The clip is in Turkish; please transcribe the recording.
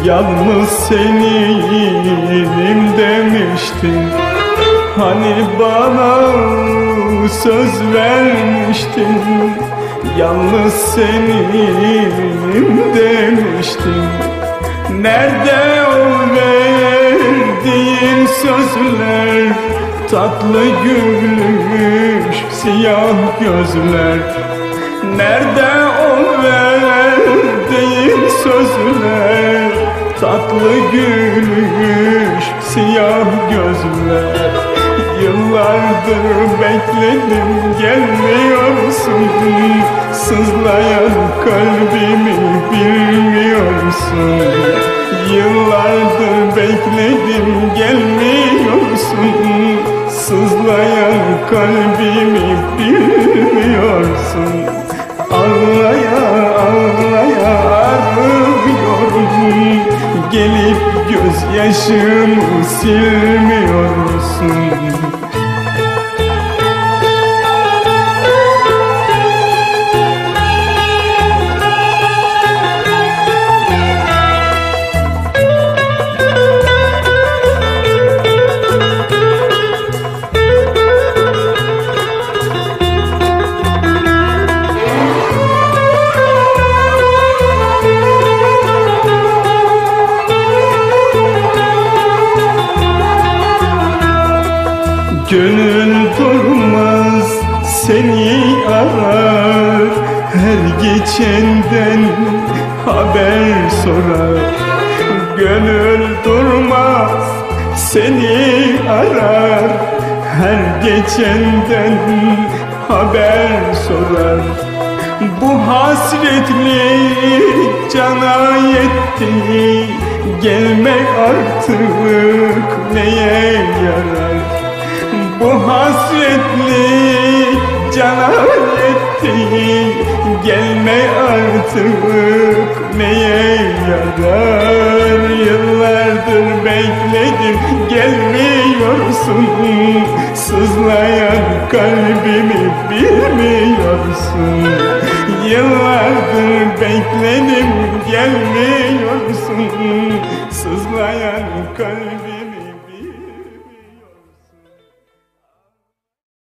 Yalnız senim demiştin. Hani bana söz vermiştin. Yalnız senim demiştin. Nerede o verdiğin sözler? Tatlı gülüş, siyah gözler. Nerede o verdiğin sözler? Tatlı gülüş, siyah gözler. Yıllardır bekledim, gelmiyorsun. Sızlayan kalbimi bilmiyorsun. Yıllardır bekledim, gelmiyorsun. Sızlayan kalbimi bilmiyorsun. Ağlaya ağlaya ağlıyorum. Gelip gözyaşımı silmiyorsun. Gönül durmaz seni arar, her geçenden haber sorar. Gönül durmaz seni arar, her geçenden haber sorar. Bu hasretlik cana yetti, gelmek artık neye yarar? Bu hasretlik cana yetti, gelme artık neye yarar? Yıllardır bekledim, gelmiyorsun. Sızlayan kalbimi bilmiyorsun. Yıllardır bekledim, gelmiyorsun. Sızlayan kalbimi